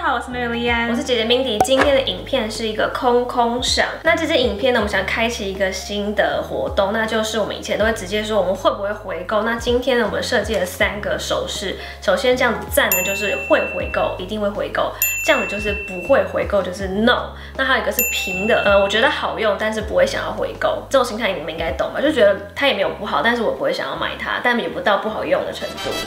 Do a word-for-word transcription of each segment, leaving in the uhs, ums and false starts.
好，我是梅丽安， 我是姐姐 Mindy。今天的影片是一个空空赏。那这支影片呢，我们想开启一个新的活动，那就是我们以前都会直接说我们会不会回购。那今天呢，我们设计了三个手势。首先这样子赞呢，就是会回购，一定会回购；这样子就是不会回购，就是 no。那还有一个是平的，呃，我觉得好用，但是不会想要回购。这种心态你们应该懂吧？就觉得它也没有不好，但是我不会想要买它，但也不到不好用的程度。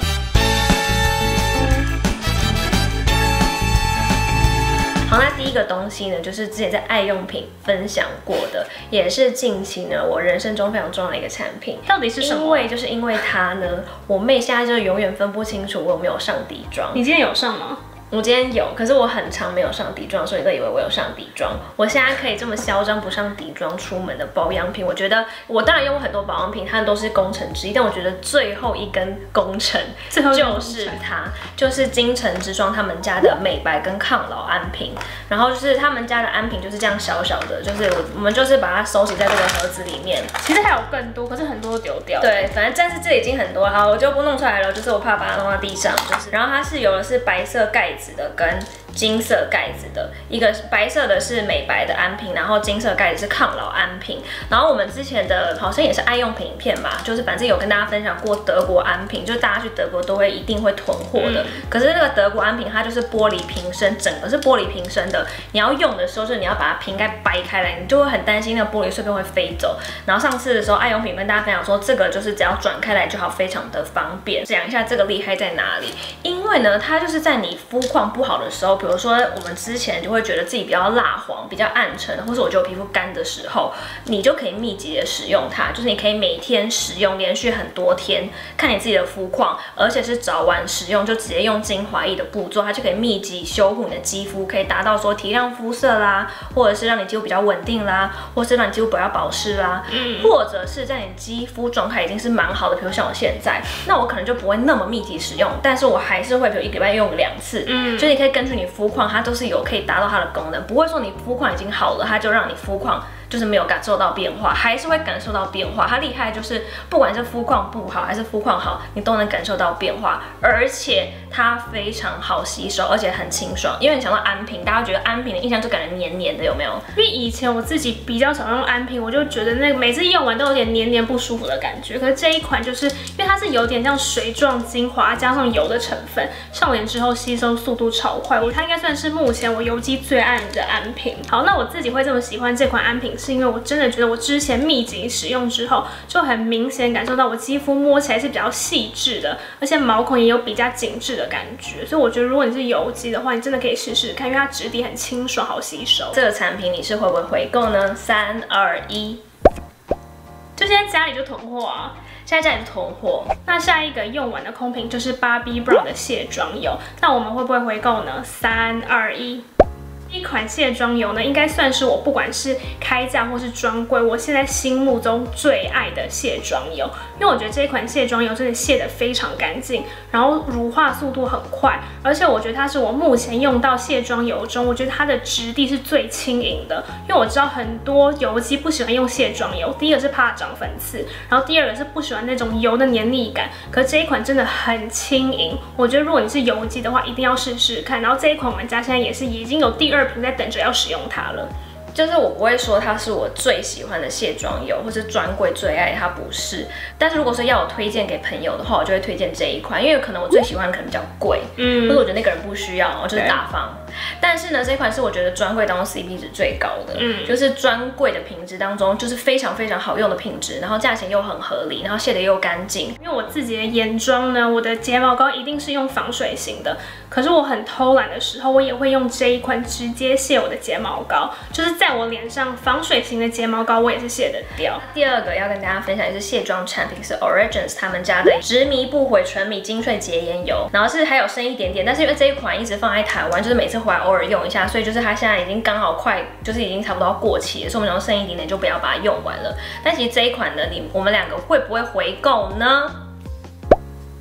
好，那第一个东西呢，就是之前在爱用品分享过的，也是近期呢我人生中非常重要的一个产品。 到底是什么？ 因为就是因为它呢，我妹现在就永远分不清楚我有没有上底妆。 你今天有上吗？ 我今天有，可是我很常没有上底妆，所以你都以为我有上底妆。我现在可以这么嚣张不上底妆出门的保养品，我觉得我当然用过很多保养品，它都是功臣之一，但我觉得最后一根功臣就是它，就是金城之霜他们家的美白跟抗老安瓶。然后就是他们家的安瓶就是这样小小的，就是我我们就是把它收集在这个盒子里面。 其实还有更多，可是很多都丢掉。 对，反正但是这已经很多，好，我就不弄出来了，就是我怕把它弄到地上。就是，然后它是有的是白色盖子的跟金色盖子的，一个白色的是美白的安瓶，然后金色盖子是抗老安瓶。然后我们之前的好像也是爱用品影片吧，就是反正有跟大家分享过德国安瓶，就是大家去德国都会一定会囤货的。嗯、可是那个德国安瓶它就是玻璃瓶身，整个是玻璃瓶身的，你要用的时候就是你要把它瓶盖掰开来，你就会很担心那个玻璃碎片会飞走。然后上次的时候爱用品跟大家分享说，这个就是只要转开来就好，非常的方便。讲一下这个厉害在哪里，因为呢，它就是在你肤况不好的时候，比如说我们之前就会觉得自己比较蜡黄、比较暗沉，或是我觉得我皮肤干的时候，你就可以密集的使用它，就是你可以每天使用，连续很多天，看你自己的肤况，而且是早晚使用，就直接用精华液的步骤，它就可以密集修护你的肌肤，可以达到说提亮肤色啦，或者是让你肌肤比较稳定啦，或是让你肌肤比较保湿啦，嗯，或者是在你肌肤状态已经是蛮好的，比如像我现在，那我可能就不会那么密集使用，但是我还是会比如一个礼拜用两次，嗯，所以你可以根据你肤况，它都是有可以达到它的功能，不会说你肤况已经好了，它就让你肤况就是没有感受到变化，还是会感受到变化。它厉害就是不管是肤况不好还是肤况好，你都能感受到变化，而且它非常好吸收，而且很清爽。因为你想到安瓶，大家觉得安瓶的印象就感觉黏黏的，有没有？ 因为以前我自己比较少用安瓶，我就觉得那个每次用完都有点黏黏不舒服的感觉。可是这一款就是因为它是有点像水状精华加上油的成分，上脸之后吸收速度超快，我它应该算是目前我油肌最爱的安瓶。好，那我自己会这么喜欢这款安瓶，是因为我真的觉得我之前密集使用之后，就很明显感受到我肌肤摸起来是比较细致的，而且毛孔也有比较紧致的感觉。所以我觉得如果你是油肌的话，你真的可以试试看，因为它质地很清爽，好吸收。 这个产品你是会不会回购呢？三二一， 就现在家里就囤货啊。 现在家里囤货。 那下一个用完的空瓶就是 Bobbi Brown 的卸妆油，那我们会不会回购呢？三二一。这一款卸妆油呢，应该算是我不管是开价或是专柜，我现在心目中最爱的卸妆油。因为我觉得这一款卸妆油真的卸得非常干净，然后乳化速度很快，而且我觉得它是我目前用到卸妆油中，我觉得它的质地是最轻盈的。因为我知道很多油肌不喜欢用卸妆油，第一个是怕长粉刺，然后第二个是不喜欢那种油的黏腻感。可是这一款真的很轻盈，我觉得如果你是油肌的话，一定要试试看。然后这一款我们家现在也是已经有第二瓶在等着要使用它了。 就是我不会说它是我最喜欢的卸妆油，或是专柜最爱，它不是。但是如果说要我推荐给朋友的话，我就会推荐这一款，因为可能我最喜欢的可能比较贵，嗯，或者我觉得那个人不需要，就是大方。但是呢，这一款是我觉得专柜当中 C P 值最高的，嗯，就是专柜的品质当中就是非常非常好用的品质，然后价钱又很合理，然后卸的又干净。 因为我自己的眼妆呢，我的睫毛膏一定是用防水型的，可是我很偷懒的时候，我也会用这一款直接卸我的睫毛膏，就是在我脸上防水型的睫毛膏我也是卸得掉。 第二个要跟大家分享的是卸妆产品，是 Origins 他们家的执迷不悔纯米精粹洁颜油，然后是还有深一点点，但是因为这一款一直放在台湾，就是每次回来偶尔用一下，所以就是它现在已经刚好快，就是已经差不多要过期了，所以我们想说剩一点点就不要把它用完了。但其实这一款呢，你我们两个会不会回购呢？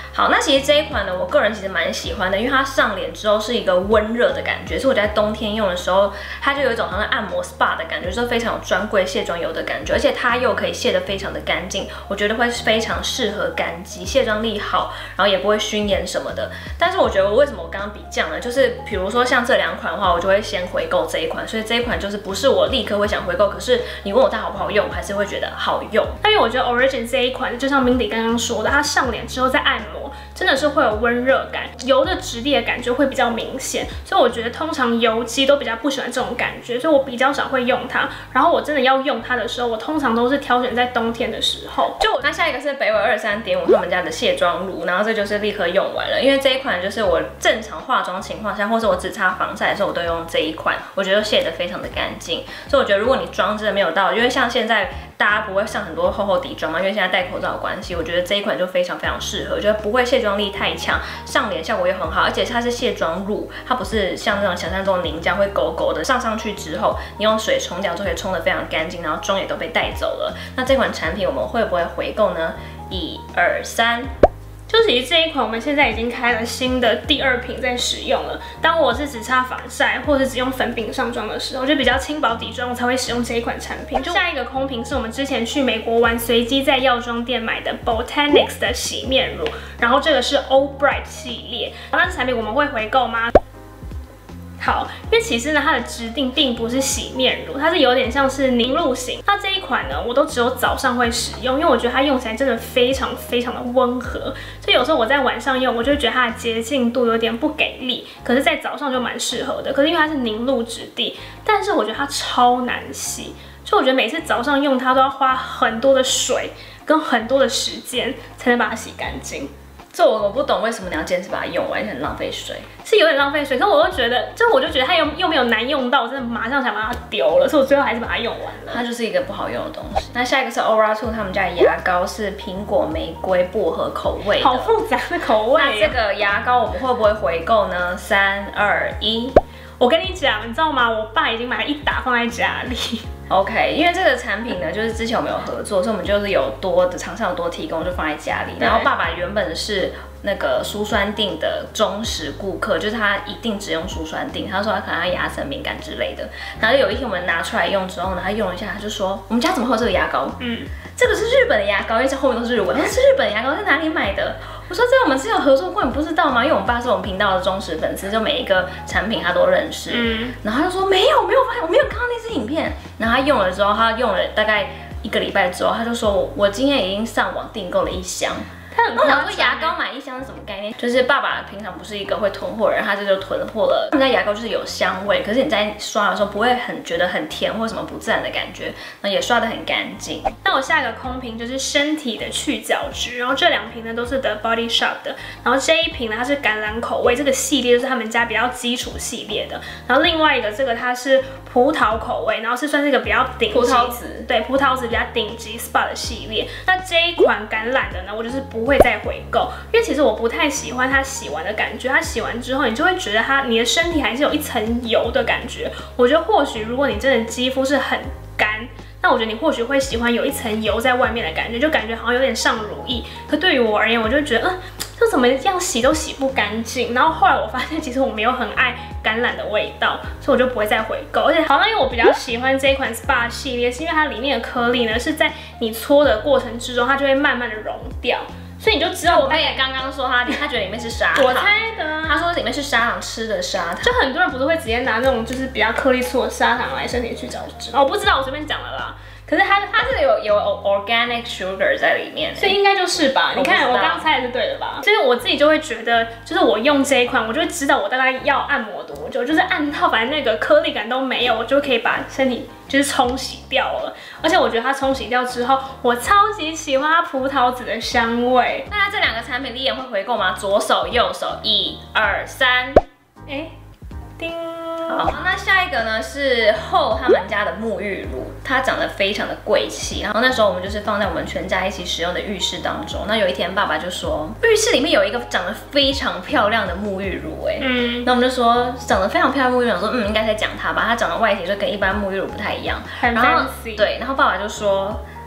好，那其实这一款呢，我个人其实蛮喜欢的，因为它上脸之后是一个温热的感觉，所以我在冬天用的时候，它就有一种好像按摩 S P A 的感觉，就是非常有专柜卸妆油的感觉，而且它又可以卸得非常的干净，我觉得会非常适合干肌，卸妆力好，然后也不会熏眼什么的。但是我觉得我为什么我刚刚比这样呢？就是比如说像这两款的话，我就会先回购这一款，所以这一款就是不是我立刻会想回购，可是你问我它好不好用，我还是会觉得好用。 但因为我觉得 Origin 这一款，就像 Mindy 刚刚说的，它上脸之后再按摩，真的是会有温热感，油的质地的感觉会比较明显，所以我觉得通常油肌都比较不喜欢这种感觉，所以我比较少会用它。然后我真的要用它的时候，我通常都是挑选在冬天的时候。 就那下一个是北纬二三点五他们家的卸妆乳，然后这就是立刻用完了，因为这一款就是我正常化妆情况下，或者我只擦防晒的时候，我都用这一款，我觉得卸得非常的干净。所以我觉得如果你妆真的没有到，因为像现在大家不会上很多厚厚底妆嘛，因为现在戴口罩的关系，我觉得这一款就非常非常适合，觉得不会卸妆力太强，上脸效果也很好，而且它是卸妆乳，它不是像那种想象中的凝胶会勾勾的，上上去之后，你用水冲掉就可以冲得非常干净，然后妆也都被带走了。那这款产品我们会不会回购呢？一二三。 就其实这一款我们现在已经开了新的第二瓶在使用了。当我是只擦防晒或者只用粉饼上妆的时候，就比较轻薄底妆，我才会使用这一款产品。就下一个空瓶是我们之前去美国玩随机在药妆店买的 Botanics 的洗面乳，然后这个是 All Bright 系列。那这产品我们会回购吗？好，因为其实呢，它的质地并不是洗面乳，它是有点像是凝露型。那这一款呢，我都只有早上会使用，因为我觉得它用起来真的非常非常的温和，所以有时候我在晚上用，我就会觉得它的洁净度有点不给力。可是，在早上就蛮适合的。可是因为它是凝露质地，但是我觉得它超难洗，就我觉得每次早上用它都要花很多的水跟很多的时间才能把它洗干净。 这我我不懂为什么你要坚持把它用完，很浪费水， 是有点浪费水。可是我又觉得，就我就觉得它又又没有难用到，我真的马上想把它丢了，所以我最后还是把它用完了。 它就是一个不好用的东西。那下一个是 Aura two 他们家的牙膏，是苹果、玫瑰、薄荷口味的， 好复杂的口味。 那这个牙膏我们会不会回购呢？三二一。 我跟你讲，你知道吗？我爸已经买了一打放在家里。 OK， 因为这个产品呢，就是之前我们有合作，所以我们就是有多的厂商有多提供，就放在家里。然后爸爸原本是那个舒酸定的忠实顾客，就是他一定只用舒酸定。他说他可能他牙齿敏感之类的。然后有一天我们拿出来用之后呢，他用了一下，他就说我们家怎么会有这个牙膏？嗯，这个是日本的牙膏，因为这后面都是日文。他说是日本的牙膏，在哪里买的？我说这我们之前有合作过，你不知道吗？因为我们爸是我们频道的忠实粉丝，就每一个产品他都认识。嗯，然后他就说没有没有发现，我没有看到那支影片。然后他用了之后，他用了大概一个礼拜之后，他就说我我今天已经上网订购了一箱。我想说牙膏买一箱是什么概念？就是爸爸平常不是一个会囤货的人，他这就囤货了。他们家牙膏就是有香味，可是你在刷的时候不会很觉得很甜或什么不自然的感觉，那也刷得很干净。 那我下一个空瓶就是身体的去角质，然后这两瓶呢都是 The Body Shop 的，然后这一瓶呢它是橄榄口味，这个系列就是他们家比较基础系列的。然后另外一个这个它是葡萄口味，然后是算是一个比较顶级， 葡萄籽， 对，葡萄籽比较顶级 S P A 的系列。那这一款橄榄的呢，我就是不会再回购，因为其实我不太喜欢它洗完的感觉。它洗完之后，你就会觉得它你的身体还是有一层油的感觉。我觉得或许如果你真的肌肤是很干，那我觉得你或许会喜欢有一层油在外面的感觉，就感觉好像有点上乳液。可对于我而言，我就觉得，嗯，这怎么样洗都洗不干净。然后后来我发现，其实我没有很爱橄榄的味道，所以我就不会再回购。而且好像因为我比较喜欢这一款 S P A 系列，是因为它里面的颗粒呢是在你搓的过程之中，它就会慢慢的溶掉。所以你就知道， 我妹也刚刚说她，她觉得里面是砂糖， 我猜的。 她说里面是砂糖，吃的砂糖。 就很多人不是会直接拿那种就是比较颗粒粗的砂糖来身体去角质吗？我不知道，我随便讲了啦。可是它它是有有 organic sugar 在里面， 所以应该就是吧？你看我刚刚猜的是对的吧？所以我自己就会觉得，就是我用这一款，我就会知道我大概要按摩多久，就是按到反正那个颗粒感都没有，我就可以把身体就是冲洗掉了。而且我觉得它冲洗掉之后，我超级喜欢它葡萄籽的香味。 那它这两个产品，你也会回购吗？左手右手，一二三， 哎，叮。 好，那下一个呢是后他们家的沐浴乳，它长得非常的贵气。然后那时候我们就是放在我们全家一起使用的浴室当中。那有一天爸爸就说，浴室里面有一个长得非常漂亮的沐浴乳，哎，嗯，那我们就说长得非常漂亮的沐浴乳，说嗯应该在讲它吧，它长得外形就跟一般沐浴乳不太一样， 很 fancy。 对，然后爸爸就说。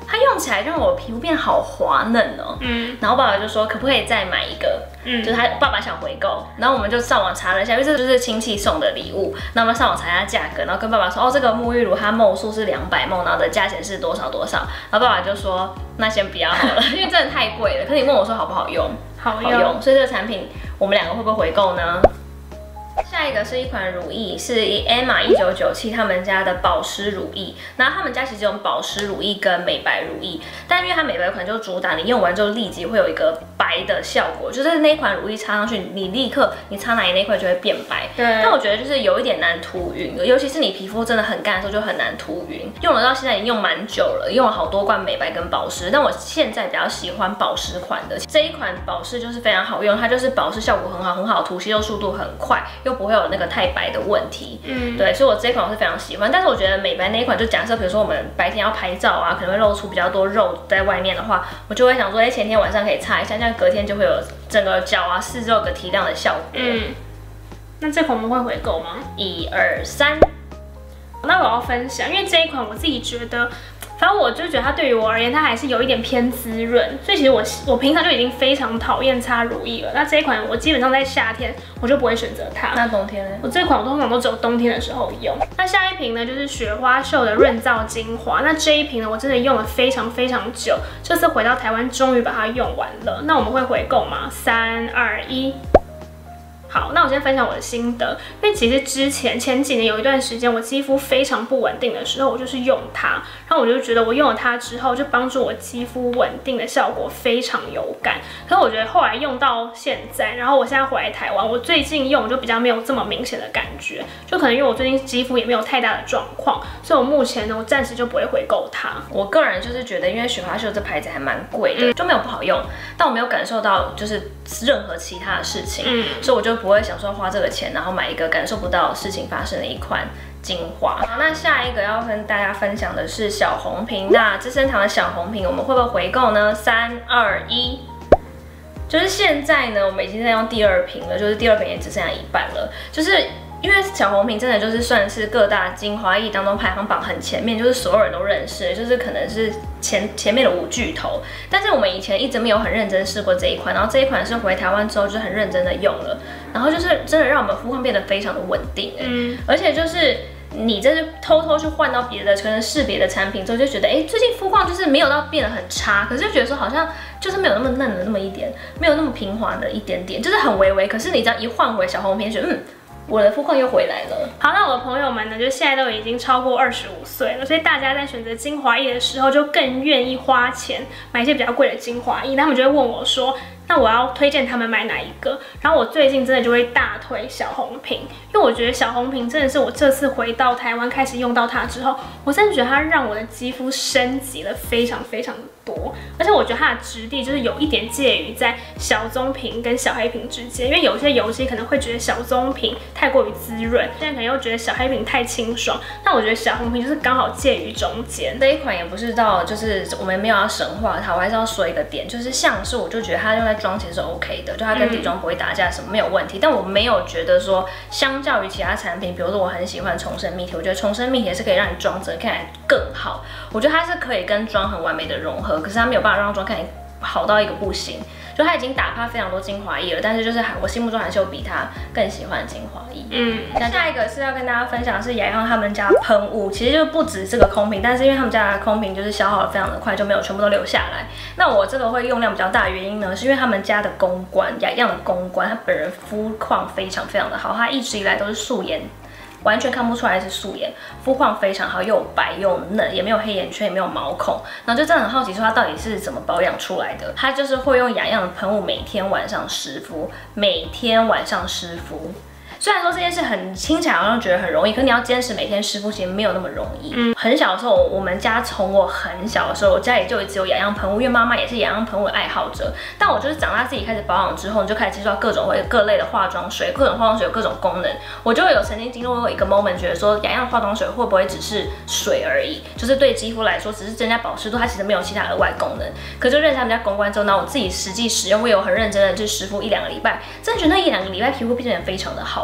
它用起来让我皮肤变好滑嫩哦。嗯，然后爸爸就说可不可以再买一个？嗯，就是他爸爸想回购，然后我们就上网查了一下，因为这就是亲戚送的礼物。那我们上网查一下价格，然后跟爸爸说，哦，这个沐浴乳它毫数是两百毫升，然后的价钱是多少多少。然后爸爸就说，那先不要好了，因为真的太贵了。可是你问我说好不好用？好用。好用，所以这个产品我们两个会不会回购呢？下一个是一款乳液，是 Emma 一九九七他们家的保湿乳液。然后他们家其实有保湿乳液跟美白乳液，但因为它美白款就主打你用完之后立即会有一个白的效果，就是那款乳液擦上去，你立刻你擦哪里那块就会变白。对。但我觉得就是有一点难涂匀，尤其是你皮肤真的很干的时候就很难涂匀。用了到现在已经用蛮久了，用了好多罐美白跟保湿，但我现在比较喜欢保湿款的。这一款保湿就是非常好用，它就是保湿效果很好，很好涂，吸收速度很快，又不会有那个太白的问题。嗯，对，所以我这一款我是非常喜欢。但是我觉得美白那一款，就假设比如说我们白天要拍照啊，可能会露出比较多肉在外面的话，我就会想说，哎，前天晚上可以擦一下，这样隔天就会有整个脚啊四周有个提亮的效果。嗯， 那这款我们会回购吗？ 一二三， 那我要分享，因为这一款我自己觉得。反正我就觉得它对于我而言，它还是有一点偏滋润，所以其实我我平常就已经非常讨厌擦乳液了。那这一款我基本上在夏天我就不会选择它。 那冬天呢？ 我这款我通常都只有冬天的时候用。那下一瓶呢就是雪花秀的润燥精华。那这一瓶呢我真的用了非常非常久，这次回到台湾终于把它用完了。那我们会回购吗？三二一。好，那我先分享我的心得，因为其实之前前几年有一段时间我肌肤非常不稳定的时候，我就是用它，然后我就觉得我用了它之后，就帮助我肌肤稳定的效果非常有感。可是我觉得后来用到现在，然后我现在回来台湾，我最近用就比较没有这么明显的感觉，就可能因为我最近肌肤也没有太大的状况，所以我目前呢，我暂时就不会回购它。 我个人就是觉得，因为雪花秀这牌子还蛮贵的，就没有不好用，但我没有感受到就是任何其他的事情，嗯，所以我就不会想说花这个钱，然后买一个感受不到事情发生的一款精华。好，那下一个要跟大家分享的是小红瓶。那资生堂的小红瓶，我们会不会回购呢？三二一，就是现在呢，我们已经在用第二瓶了，就是第二瓶也只剩下一半了，就是。因为小红瓶真的就是算是各大精华液当中排行榜很前面，就是所有人都认识，就是可能是前前面的五巨头。但是我们以前一直没有很认真试过这一款，然后这一款是回台湾之后就很认真的用了，然后就是真的让我们肤况变得非常的稳定，嗯，而且就是你这是偷偷去换到别的可能试别的产品之后，就觉得哎，最近肤况就是没有到变得很差，可是就觉得说好像就是没有那么嫩的那么一点，没有那么平滑的一点点，就是很微微。可是你只要一换回小红瓶，觉得嗯。我的肤况又回来了。 好，那我的朋友们呢，就现在都已经超过二十五岁了，所以大家在选择精华液的时候，就更愿意花钱买一些比较贵的精华液。他们就会问我说，那我要推荐他们买哪一个？然后我最近真的就会大推小红瓶，因为我觉得小红瓶真的是我这次回到台湾开始用到它之后，我真的觉得它让我的肌肤升级了非常非常的多，而且我觉得它的质地就是有一点介于在小棕瓶跟小黑瓶之间，因为有些油肌可能会觉得小棕瓶太过于滋润，现在可能又觉得小黑瓶太清爽，但我觉得小红瓶就是刚好介于中间。 这一款也不是到就是我们没有要神化它，我还是要说一个点，就是像是我就觉得它用在妆前是 OK 的，就它跟底妆不会打架什么没有问题，但我没有觉得说相较于其他产品，比如说我很喜欢重生蜜贴，我觉得重生蜜贴是可以让你妆整看起来更好，我觉得它是可以跟妆很完美的融合，可是它没有办法让妆看起来好到一个不行。就它已经打趴非常多精华液了，但是就是我心目中还是有比它更喜欢的精华液。嗯，那下一个是要跟大家分享的是雅漾他们家喷雾，其实就不止这个空瓶，但是因为他们家的空瓶就是消耗的非常的快，就没有全部都留下来。那我这个会用量比较大的原因呢，是因为他们家的公关，雅漾的公关，他本人肤况非常非常的好，他一直以来都是素颜。完全看不出来是素颜，肤况非常好，又白又嫩，也没有黑眼圈，也没有毛孔。然后就真的很好奇，说它到底是怎么保养出来的？它就是会用雅漾的喷雾，每天晚上湿敷，每天晚上湿敷。虽然说这件事很听起来好像觉得很容易，可你要坚持每天湿敷，其实没有那么容易。嗯，很小的时候，我们家从我很小的时候，我家里就只有雅漾喷雾，因为妈妈也是雅漾喷雾的爱好者。但我就是长大自己开始保养之后，你就开始接触到各种会各类的化妆水，各种化妆水有各种功能。我就有曾经经历过一个 moment， 觉得说雅漾化妆水会不会只是水而已，就是对肌肤来说只是增加保湿度，它其实没有其他额外功能。可就认识他们家公关之后，那我自己实际使用，我有很认真的去湿敷一两个礼拜，真的觉得那一两个礼拜皮肤变得非常的好。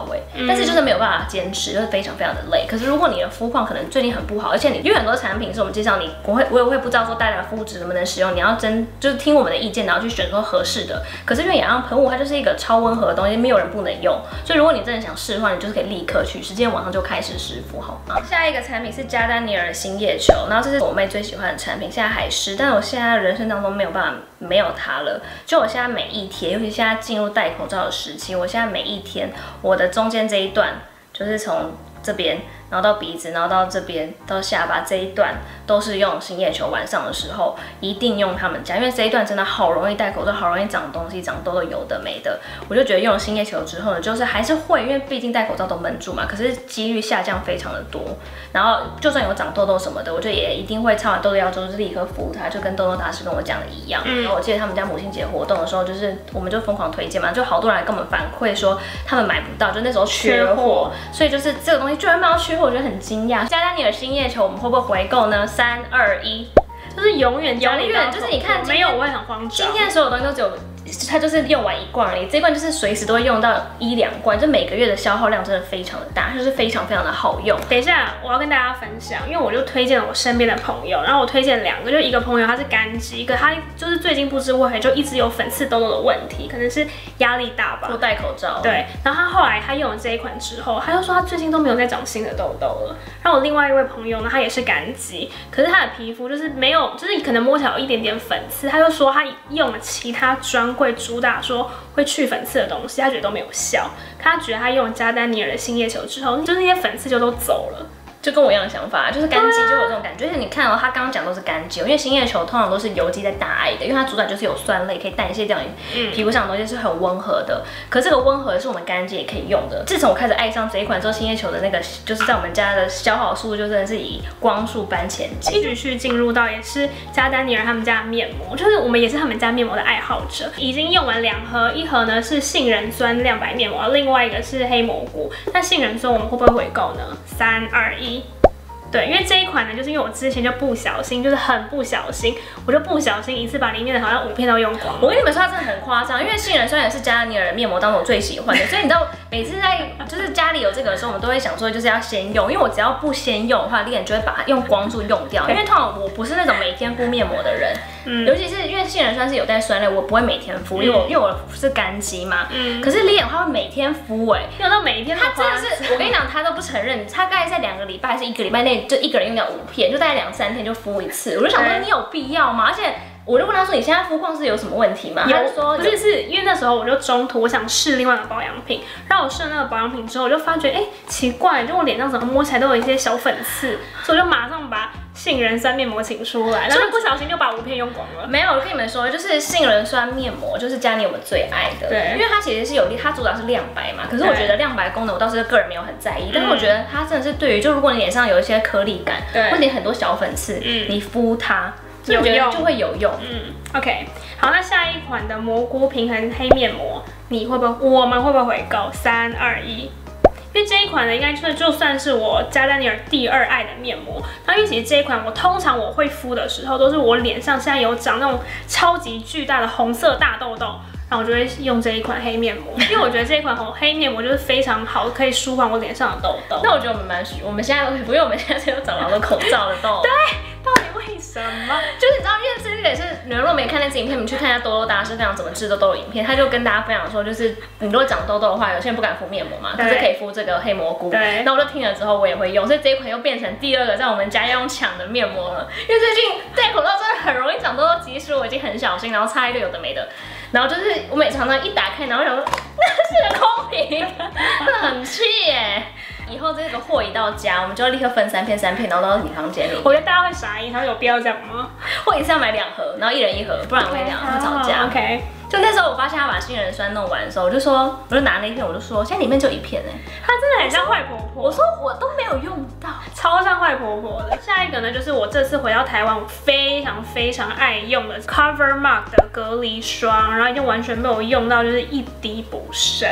哎、欸，但是就是没有办法坚持，就是非常非常的累。可是如果你的肤况可能最近很不好，而且你因为很多产品是我们介绍你，我会我也会不知道说大家的肤质能不能使用，你要真就是听我们的意见，然后去选说合适的。可是因为雅漾喷雾它就是一个超温和的东西，没有人不能用，所以如果你真的想试的话，你就是可以立刻去，直接晚上就开始湿敷好吗？下一个产品是加丹尼尔的新叶球，然后这是我妹最喜欢的产品，现在还是，但是我现在人生当中没有办法没有它了。就我现在每一天，尤其现在进入戴口罩的时期，我现在每一天，我的中间这一段就是从这边，然后到鼻子，然后到这边到下巴这一段都是用新叶球。晚上的时候一定用他们家，因为这一段真的好容易戴口罩，好容易长东西，长痘痘有的没的。我就觉得用了新叶球之后呢，就是还是会，因为毕竟戴口罩都闷住嘛，可是几率下降非常的多。然后就算有长痘痘什么的，我就也一定会擦完痘痘药之后就立刻敷它，就跟痘痘大师跟我讲的一样。嗯、然后我记得他们家母亲节活动的时候，就是我们就疯狂推荐嘛，就好多人来跟我们反馈说他们买不到，就那时候缺货，所以就是这个东西居然卖到缺货，我觉得很惊讶。加丹尼尔新叶球我们会不会回购呢？三二一， 就是永远永远就是你看没有我会很慌张。 今天所有东西都只有。它就是用完一罐而已，这一罐就是随时都会用到一两罐，就每个月的消耗量真的非常的大，就是非常非常的好用。 等一下，我要跟大家分享，因为我就推荐了我身边的朋友，然后我推荐两个，就一个朋友他是干肌，一个他就是最近不知为何就一直有粉刺痘痘的问题，可能是压力大吧， 不戴口罩。 对，然后他后来他用了这一款之后，他就说他最近都没有再长新的痘痘了。然后我另外一位朋友呢，他也是干肌，可是他的皮肤就是没有，就是可能摸起来有一点点粉刺，他就说他用了其他专柜主打说会去粉刺的东西，他觉得都没有效。他觉得他用了加丹尼尔的新叶球之后，就是那些粉刺就都走了。 就跟我一样的想法，就是干肌就有这种感觉。而且你看哦，他刚刚讲都是干肌，因为新叶球通常都是油肌在大爱的，因为它主打就是有酸类，可以代谢掉你皮肤上的东西，是很温和的。可这个温和是我们干肌也可以用的。自从我开始爱上这一款之后，新叶球的那个就是在我们家的消耗速度就真的是以光速般前进。 继续进入到也是加丹尼尔他们家的面膜，就是我们也是他们家面膜的爱好者，已经用完两盒，一盒呢是杏仁酸亮白面膜，另外一个是黑蘑菇。那杏仁酸我们会不会回购呢？三二一。对，因为这一款呢，就是因为我之前就不小心，就是很不小心，我就不小心一次把里面的好像五片都用光了。 我跟你们说，它真的很夸张，因为杏仁酸也是加丹尼尔的面膜当中我最喜欢的，所以你知道每次在就是家里有这个的时候，我们都会想说就是要先用，因为我只要不先用的话，脸就会把它用光速用掉。因为通常我不是那种每天敷面膜的人，嗯，尤其是因为杏仁酸是有带酸类，我不会每天敷，因为我因为我是干肌嘛，嗯，可是脸它会每天敷，哎， 用到每一天都它真的是，我跟你讲，他都不承认，他大概在两个礼拜还是一个礼拜内。就一个人用掉五片，就大概两三天就敷一次，我就想说你有必要吗？而且我就问他说你现在肤况是有什么问题吗？他就说不是，是因为那时候我就中途我想试另外一个保养品，然后我试了那个保养品之后，我就发觉哎、欸、奇怪，就我脸上怎么摸起来都有一些小粉刺，所以我就马上把杏仁酸面膜请出来，然后不小心就把五片用光了。 没有，我跟你们说，就是杏仁酸面膜就是家里我们最爱的，对，因为它其实是有它主打是亮白嘛，可是我觉得亮白功能我倒是个人没有很在意，但是我觉得它真的是对于就如果你脸上有一些颗粒感，对，或者很多小粉刺，嗯，你敷它。有用就会有用， 嗯 ，OK， 好，那下一款的蘑菇平衡黑面膜，你会不会？我们会不会回购？三二一，因为这一款呢，应该就是就算是我加丹尼尔第二爱的面膜。那因为其实这一款我通常我会敷的时候，都是我脸上现在有长那种超级巨大的红色大痘痘。然后我就会用这一款黑面膜，因为我觉得这一款黑面膜就是非常好，可以舒缓我脸上的痘痘。 那我觉得我们蛮，我们现在都不用，我们现在有长了好多口罩的痘。 对，到底为什么？ 就是你知道，因为这个也是你们如果没看那支影片，你们去看一下痘痘大师分享怎么治痘痘的影片，他就跟大家分享说，就是你如果长痘痘的话，有些人不敢敷面膜嘛，可是可以敷这个黑蘑菇。对。那我就听了之后，我也会用，所以这一款又变成第二个在我们家要用抢的面膜了。因为最近戴口罩真的很容易长痘痘，即使我已经很小心，然后擦一堆有的没的。然后就是我每常常一打开，然后想说那是个空瓶，真的很气耶。以后这个货一到家，我们就要立刻分三片三片，然后到你房间里。 我觉得大家会傻眼，他有必要这样吗？ 或一次要买两盒，然后一人一盒，不然我跟你讲会吵架。 OK。 就那时候我发现他把杏仁酸弄完的时候，我就说，我就拿那一片，我就说，现在里面就一片哎， 它真的很像坏婆婆。 我说我都没有用到， 超像坏婆婆的。下一个呢，就是我这次回到台湾，我非常非常爱用的 Cover Mark 的隔离霜，然后已经完全没有用到，就是一滴不剩。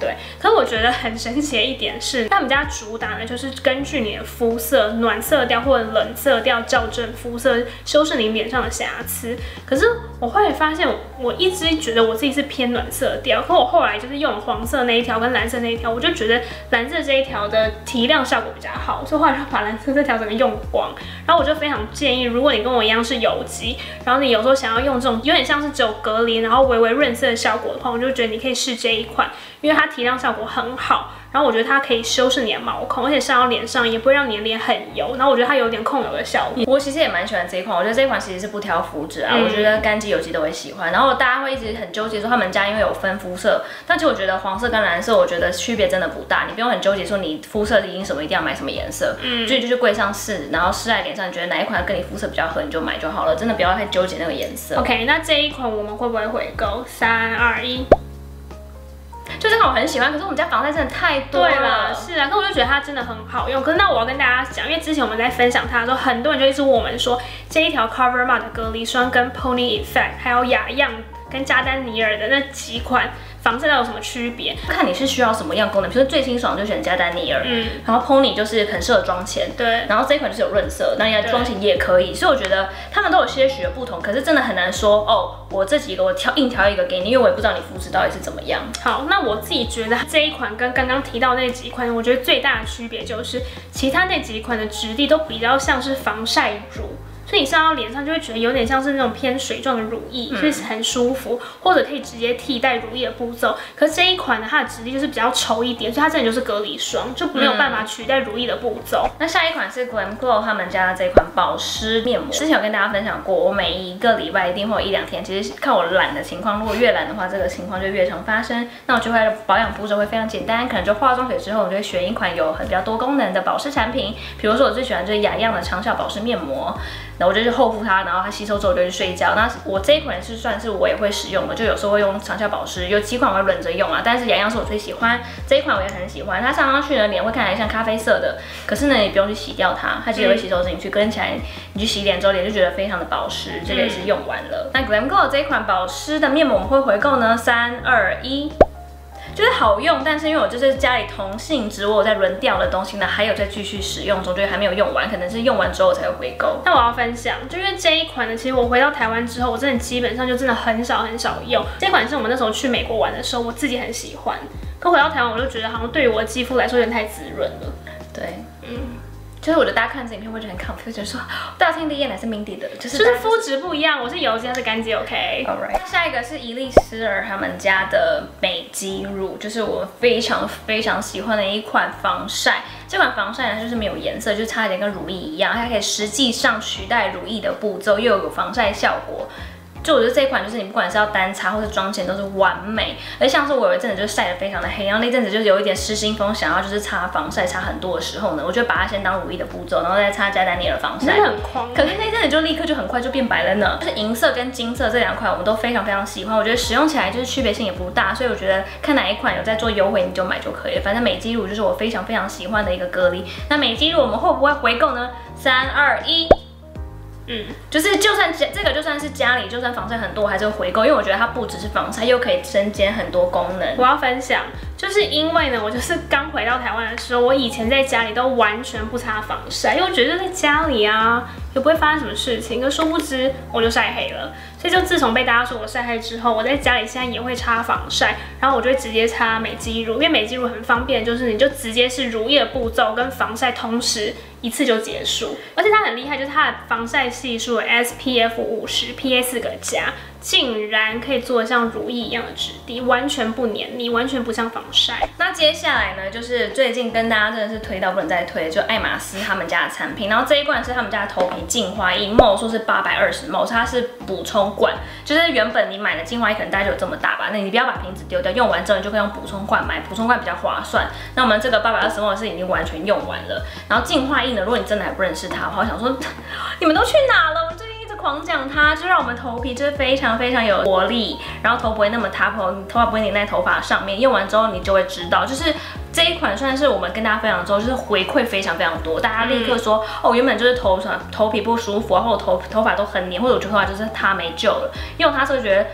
对。可是我觉得很神奇的一点是，他们家主打呢就是根据你的肤色暖色调或者冷色调校正肤色，修饰你脸上的瑕疵。可是我后来发现，我一直觉得我自己是偏暖色调，可我后来就是用了黄色那一条跟蓝色那一条，我就觉得蓝色这一条的提亮效果比较好，所以后来就把蓝色这条整个用光。然后我就非常建议，如果你跟我一样是油肌，然后你有时候想要用这种有点像是只有隔离，然后微微润色的效果的话，我就觉得你可以试这一款，因为它提亮效果很好。然后我觉得它可以修饰你的毛孔，而且上到脸上也不会让你的脸很油。然后我觉得它有点控油的效果。 我其实也蛮喜欢这一款，我觉得这一款其实是不挑肤质啊，嗯、我觉得干肌、油肌都会喜欢。然后大家会一直很纠结说他们家因为有分肤色，但其实我觉得黄色跟蓝色，我觉得区别真的不大，你不用很纠结说你肤色已经什么一定要买什么颜色，嗯，所以就去柜上试，然后试在脸上，你觉得哪一款跟你肤色比较合，你就买就好了，真的不要太纠结那个颜色。 OK， 那这一款我们会不会回购？三二一。 就这款我很喜欢，可是我们家防晒真的太多了。 对了，是啊，可我就觉得它真的很好用。可是那我要跟大家讲，因为之前我们在分享它的时候，很多人就一直问我们说，这一条 CoverMark 的隔离霜跟 Pony Effect 还有雅漾跟加丹尼尔的那几款防晒到有什么区别？看你是需要什么样功能，比如说最清爽就选加丹尼尔，嗯，然后 Pony 就是很适合妆前，对，然后这一款就是有润色，那你要妆前也可以，所以我觉得他们都有些许的不同，可是真的很难说哦，我这几个我挑硬挑一个给你，因为我也不知道你肤质到底是怎么样。好，那我自己觉得这一款跟刚刚提到那几款，我觉得最大的区别就是其他那几款的质地都比较像是防晒乳。所以你上到脸上就会觉得有点像是那种偏水状的乳液，所以很舒服，或者可以直接替代乳液的步骤。可是这一款呢，它的质地就是比较稠一点，所以它真的就是隔离霜，就没有办法取代乳液的步骤。嗯、 那下一款是 Glam Glow 他们家的这款保湿面膜，之前有跟大家分享过，我每一个礼拜一定会有一两天，其实看我懒的情况，如果越懒的话，这个情况就越常发生。那我就会保养步骤会非常简单，可能就化妆水之后，我就会选一款有很比较多功能的保湿产品，比如说我最喜欢就是雅漾的长效保湿面膜。然后我就去厚敷它，然后它吸收之后我就去睡觉。那我这一款是算是我也会使用的，就有时候会用长效保湿，有几款我会轮着用啊。但是雅漾是我最喜欢，这一款我也很喜欢。它上上去呢，脸会看起来像咖啡色的，可是呢你不用去洗掉它，它其实会吸收进去，跟起来你去洗脸之后脸就觉得非常的保湿。这个也是用完了。那 Glam Glow 这一款保湿的面膜我们会回购呢，三二一。就是好用，但是因为我就是家里同性质，我有在轮掉的东西呢，还有在继续使用中，就是还没有用完，可能是用完之后我才会回购。 那我要分享，就因为这一款呢，其实我回到台湾之后，我真的基本上就真的很少很少用。这款是我们那时候去美国玩的时候，我自己很喜欢，可回到台湾我就觉得好像对于我的肌肤来说有点太滋润了。 对，嗯。就是我觉得大家看这影片会觉得很 confused， 就是说大清第一奶是 Mindy 的，就是就是肤质不一样，我是油肌，它是干肌 ，OK。All right。下一个是伊丽丝尔他们家的美肌乳，就是我非常非常喜欢的一款防晒。这款防晒呢就是没有颜色，就差一点跟乳液一样，它可以实际上取代乳液的步骤，又有防晒效果。就我觉得这一款就是你不管是要单擦或是妆前都是完美，而像是我有一阵子就晒得非常的黑，然后那阵子就是有一点失心疯，想要就是擦防晒擦很多的时候呢，我就把它先当乳液的步骤，然后再擦加丹尼尔防晒， 很狂。 可是那阵子就立刻就很快就变白了呢。就是银色跟金色这两款我们都非常非常喜欢，我觉得使用起来就是区别性也不大，所以我觉得看哪一款有在做优惠你就买就可以了。反正美肌乳就是我非常非常喜欢的一个隔离。那美肌乳我们会不会回购呢？三二一。嗯，就是就算这个就算是家里就算防晒很多，我还是会回购，因为我觉得它不只是防晒，又可以增减很多功能。 我要分享，就是因为呢，我就是刚回到台湾的时候，我以前在家里都完全不擦防晒，因为我觉得在家里啊也不会发生什么事情，可殊不知我就晒黑了。所以就自从被大家说我晒黑之后，我在家里现在也会擦防晒，然后我就会直接擦美肌乳，因为美肌乳很方便，就是你就直接是乳液的步骤跟防晒同时一次就结束，而且它很厉害，就是它的防晒系数 S P F 五十 P A 四个加，竟然可以做像乳液一样的质地，完全不黏腻，完全不像防晒。 那接下来呢，就是最近跟大家真的是推到不能再推，就爱马仕他们家的产品，然后这一罐是他们家的头皮净化液 ，ml 数是八百二十 ml， 它是补充罐，就是原本你买的净化液可能大概就有这么大吧，那你不要把瓶子丢掉，用完之后你就可以用补充罐买，补充罐比较划算。那我们这个八百二十 ml 是已经完全用完了，然后净化液呢，如果你真的还不认识它的话，我想说你们都去哪了？我最近一直狂讲它，就让我们头皮就是非常非常有活力，然后头不会那么塌头，头发不会粘在头发上面。用完之后你就会知道，就是这一款算是我们跟大家分享之后，就是回馈非常非常多，大家立刻说、嗯、哦，原本就是头头皮不舒服啊，或者头头发都很黏，或者我觉得头发就是塌没救了，用它之后觉得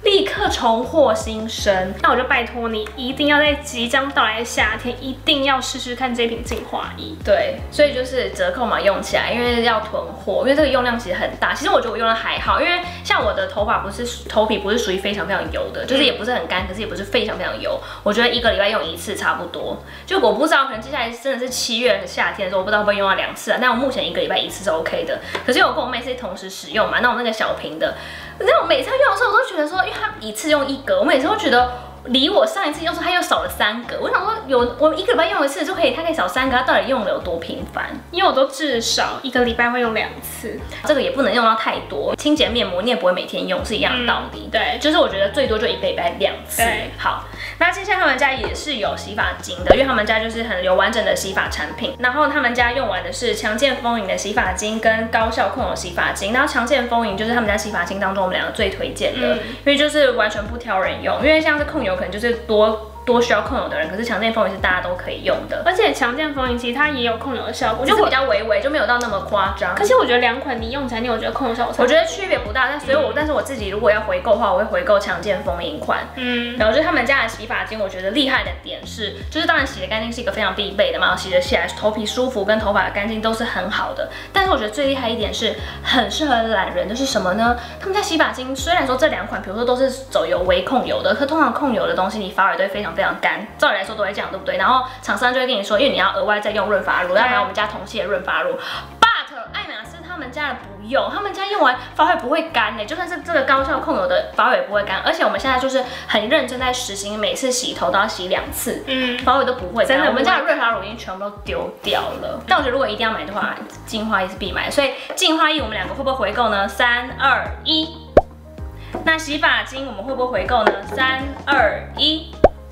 立刻重获新生。 那我就拜托你，一定要在即将到来的夏天，一定要试试看这瓶净化液。 对，所以就是折扣嘛用起来，因为要囤货，因为这个用量其实很大。其实我觉得我用的还好，因为像我的头发不是头皮不是属于非常非常油的，就是也不是很干，可是也不是非常非常油。我觉得一个礼拜用一次差不多。就我不知道，可能接下来真的是七月夏天的时候，我不知道会不会用到两次啊。但我目前一个礼拜一次是 OK 的。可是我跟我妹是同时使用嘛，那我那个小瓶的，那我每次用的时候，我都觉得说，因为它一次用一格，我每次都觉得。离我上一次用的时候，它又少了三个。我想说有，有我一个礼拜用一次就可以，它可以少三个，它到底用的有多频繁？ 因为我都至少一个礼拜会用两次， 这个也不能用到太多。清洁面膜你也不会每天用，是一样的道理。 嗯、对， 就是我觉得最多就一个礼拜两次。 对， 好。那接下来他们家也是有洗发精的，因为他们家就是很有完整的洗发产品。然后他们家用完的是强健丰盈的洗发精跟高效控油洗发精。然后强健丰盈就是他们家洗发精当中我们两个最推荐的，嗯、因为就是完全不挑人用。因为像是控油可能就是多。多需要控油的人，可是强健丰盈是大家都可以用的， 而且强健丰盈其实它也有控油的效果， 就是比较微微，就没有到那么夸张。 可是我觉得两款你用起来，你有觉得控油效果？ 我觉得区别不大，但所以我、嗯、但是我自己如果要回购的话，我会回购强健丰盈款。嗯，然后就是他们家的洗发精，我觉得厉害的点是，就是当然洗得干净是一个非常必备的嘛，洗得起来头皮舒服跟头发的干净都是很好的。但是我觉得最厉害一点是，很适合懒人的是什么呢？他们家洗发精虽然说这两款，比如说都是走油微控油的，可通常控油的东西你发尾都会非常非常干。来说都会这样，对不对？然后厂商就会跟你说，因为你要额外再用润发乳，要买我们家同系的润发乳。But 爱马仕他们家的不用，他们家用完发尾不会干呢，就算是这个高效控油的发尾不会干，而且我们现在就是很认真在实行，每次洗头都要洗两次，嗯，发尾都不会干。真的，我们家的润发乳已经全部都丢掉了。但我觉得如果一定要买的话，净化液是必买，所以净化液我们两个会不会回购呢？三二一。那洗发精我们会不会回购呢？三二一。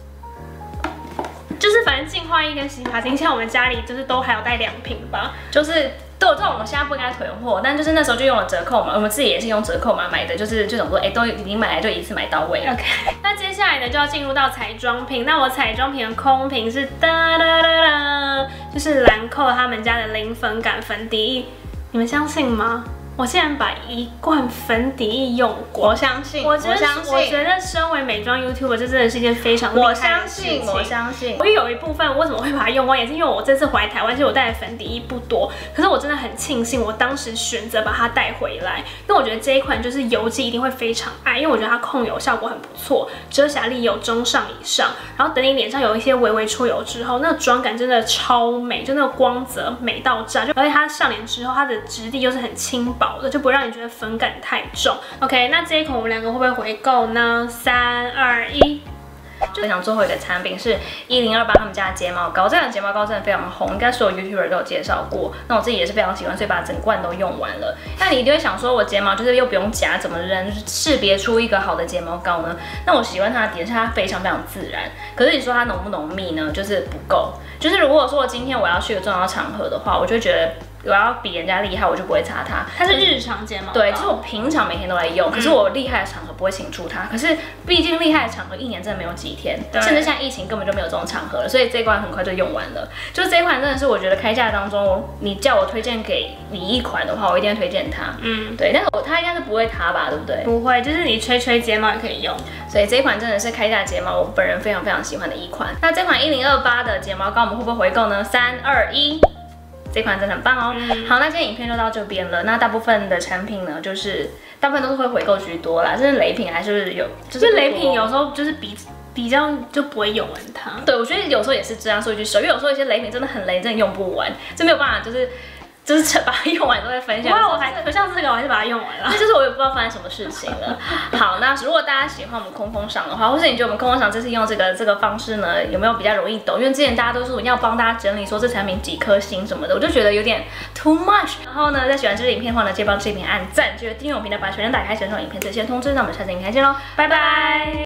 就是反正净化液跟洗发精，像我们家里就是都还有带两瓶吧， 就是都有这种，我们现在不应该囤货，但就是那时候就用了折扣嘛，我们自己也是用折扣嘛买的，就是这种说，哎、欸，都已经买来就一次买到位。 OK， 那接下来呢就要进入到彩妆品，那我彩妆品的空瓶是哒哒哒哒，就是兰蔻他们家的零粉感粉底液，你们相信吗？我竟然把一罐粉底液用过， 我相信， 我觉得， 我相信， 我觉得身为美妆 YouTuber， 这真的是一件非常厉害的事情。 我相信，我相信。 我有一部分为什么会把它用光，也是因为我这次回台湾，其实我带的粉底液不多，可是我真的很庆幸我当时选择把它带回来，因为我觉得这一款就是油肌一定会非常爱，因为我觉得它控油效果很不错，遮瑕力有中上以上，然后等你脸上有一些微微出油之后，那个妆感真的超美，就那个光泽美到炸，就而且它上脸之后，它的质地又是很轻薄的，就不会让你觉得粉感太重。OK， 那这一款我们两个会不会回购呢？三二一。 分享最后一个产品是一零二八他们家的睫毛膏，这款睫毛膏真的非常红，应该所有 YouTuber 都有介绍过。那我自己也是非常喜欢，所以把整罐都用完了。那你一定会想说，我睫毛就是又不用夹，怎么扔，就是识别出一个好的睫毛膏呢？那我喜欢它的点是它非常非常自然，可是你说它浓不浓密呢？就是不够。就是如果说我今天我要去一个重要场合的话，我就觉得。我要比人家厉害，我就不会擦它。 它是日常睫毛膏， 对，就是我平常每天都在用，可是我厉害的场合不会请出它。可是毕竟厉害的场合一年真的没有几天，甚至像疫情根本就没有这种场合了，所以这一款很快就用完了。就是这一款真的是我觉得开价当中，你叫我推荐给你一款的话，我一定会推荐它。嗯，对，但是我它应该是不会塌吧，对不对？ 不会，就是你吹吹睫毛也可以用。 所以这一款真的是开价睫毛，我本人非常非常喜欢的一款。那这款一零二八的睫毛膏我们会不会回购呢？三二一。这款真的很棒哦。嗯、好，那今天影片就到这边了。那大部分的产品呢，就是大部分都是会回购居多啦。就是雷品还是有， 就是雷品有时候就是比比较就不会用完它。 对，我觉得有时候也是这样说一句实话，因为有时候一些雷品真的很雷，真的用不完，就没有办法就是。就是把它用完都会分享。 我还不像这个，我还是把它用完了。 那就是我也不知道发生什么事情了。好，那如果大家喜欢我们空风赏的话，或是你觉得我们空风赏这次用这个这个方式呢，有没有比较容易懂？因为之前大家都说要帮大家整理说这产品几颗星什么的，我就觉得有点 too much。然后呢，在喜欢这支影片的话呢，记得帮这影片按赞，记得订阅我们频道，把全程打开，选上影片最先通知。那我们下次影片见喽，拜拜。